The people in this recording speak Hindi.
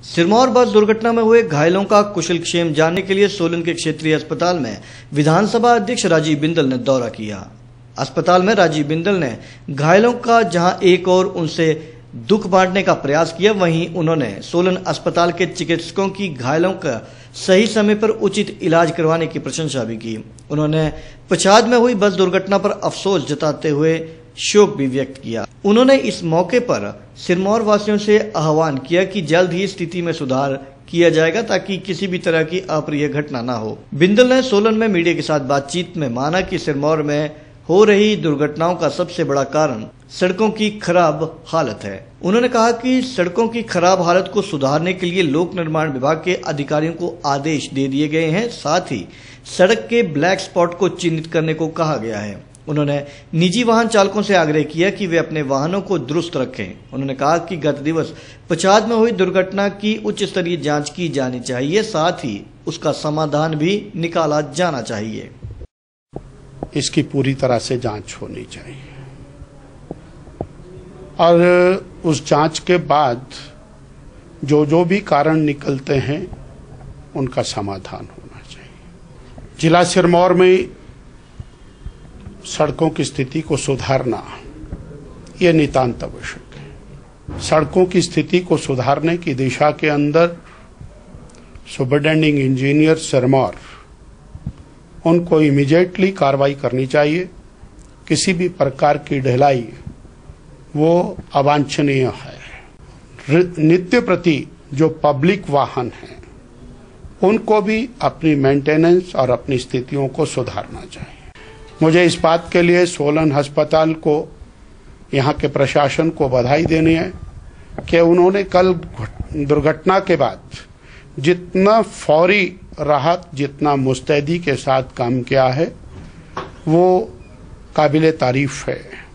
सिरमौर बस दुर्घटना में हुए घायलों का कुशलक्षेम जानने के लिए सोलन के क्षेत्रीय अस्पताल में विधानसभा अध्यक्ष राजीव बिंदल ने दौरा किया। अस्पताल में राजीव बिंदल ने घायलों का जहां एक और उनसे दुख बांटने का प्रयास किया, वहीं उन्होंने सोलन अस्पताल के चिकित्सकों की घायलों का सही समय पर उचित इलाज करवाने की प्रशंसा भी की। उन्होंने पछाद में हुई बस दुर्घटना पर अफसोस जताते हुए शोक भी व्यक्त किया। उन्होंने इस मौके पर सिरमौर वासियों से आह्वान किया कि जल्द ही स्थिति में सुधार किया जाएगा ताकि किसी भी तरह की अप्रिय घटना न हो। बिंदल ने सोलन में मीडिया के साथ बातचीत में माना कि सिरमौर में हो रही दुर्घटनाओं का सबसे बड़ा कारण सड़कों की खराब हालत है। उन्होंने कहा कि सड़कों की खराब हालत को सुधारने के लिए लोक निर्माण विभाग के अधिकारियों को आदेश दे दिए गए हैं। साथ ही सड़क के ब्लैक स्पॉट को चिन्हित करने को कहा गया है। उन्होंने निजी वाहन चालकों से आग्रह किया कि वे अपने वाहनों को दुरुस्त रखें। उन्होंने कहा कि गत दिवस पछाद में हुई दुर्घटना की उच्च स्तरीय जांच की जानी चाहिए, साथ ही उसका समाधान भी निकाला जाना चाहिए। इसकी पूरी तरह से जांच होनी चाहिए और उस जांच के बाद जो भी कारण निकलते हैं उनका समाधान होना चाहिए। जिला सिरमौर में सड़कों की स्थिति को सुधारना यह नितांत आवश्यक है। सड़कों की स्थिति को सुधारने की दिशा के अंदर सुपरिटेंडिंग इंजीनियर सिरमौर उनको इमीडिएटली कार्रवाई करनी चाहिए। किसी भी प्रकार की ढिलाई वो अवांछनीय है। नित्य प्रति जो पब्लिक वाहन हैं उनको भी अपनी मेंटेनेंस और अपनी स्थितियों को सुधारना चाहिए। मुझे इस बात के लिए सोलन अस्पताल को, यहाँ के प्रशासन को बधाई देनी है कि उन्होंने कल दुर्घटना के बाद जितना फौरी राहत, जितना मुस्तैदी के साथ काम किया है वो काबिले तारीफ है।